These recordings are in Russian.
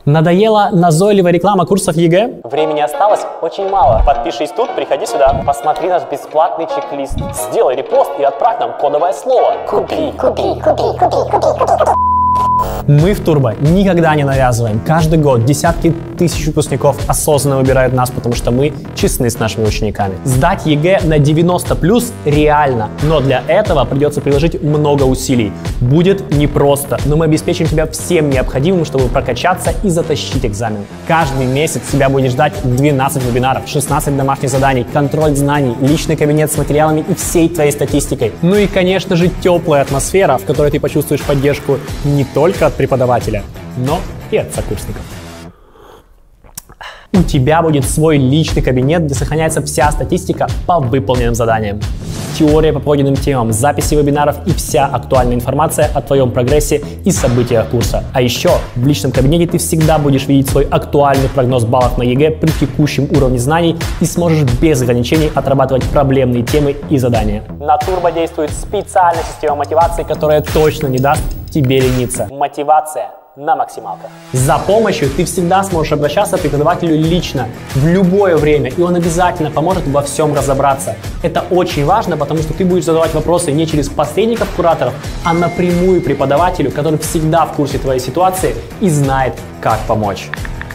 Надоела назойливая реклама курсов ЕГЭ? Времени осталось очень мало. Подпишись тут, приходи сюда. Посмотри наш бесплатный чек-лист. Сделай репост и отправь нам кодовое слово. Купи. Мы в Turbo никогда не навязываем. Каждый год десятки тысяч выпускников осознанно выбирают нас, потому что мы честны с нашими учениками. Сдать ЕГЭ на 90+ реально, но для этого придется приложить много усилий. Будет непросто, но мы обеспечим тебя всем необходимым, чтобы прокачаться и затащить экзамен. Каждый месяц тебя будет ждать 12 вебинаров, 16 домашних заданий, контроль знаний, личный кабинет с материалами и всей твоей статистикой. Ну и, конечно же, теплая атмосфера, в которой ты почувствуешь поддержку не только от преподавателя, но и от сокурсников. У тебя будет свой личный кабинет, где сохраняется вся статистика по выполненным заданиям. Теория по пройденным темам, записи вебинаров и вся актуальная информация о твоем прогрессе и событиях курса. А еще в личном кабинете ты всегда будешь видеть свой актуальный прогноз баллов на ЕГЭ при текущем уровне знаний и сможешь без ограничений отрабатывать проблемные темы и задания. На Turbo действует специальная система мотивации, которая точно не даст тебе лениться. Мотивация на максималках. За помощью ты всегда сможешь обращаться к преподавателю лично, в любое время, и он обязательно поможет во всем разобраться. Это очень важно, потому что ты будешь задавать вопросы не через посредников-кураторов, а напрямую преподавателю, который всегда в курсе твоей ситуации и знает, как помочь.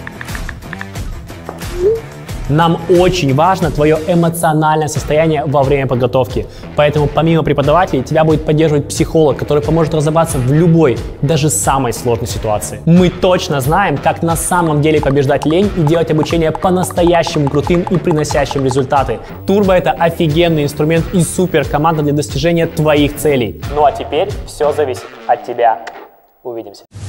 Нам очень важно твое эмоциональное состояние во время подготовки. Поэтому помимо преподавателей тебя будет поддерживать психолог, который поможет разобраться в любой, даже самой сложной ситуации. Мы точно знаем, как на самом деле побеждать лень и делать обучение по-настоящему крутым и приносящим результаты. Turbo — это офигенный инструмент и супер команда для достижения твоих целей. Ну а теперь все зависит от тебя. Увидимся.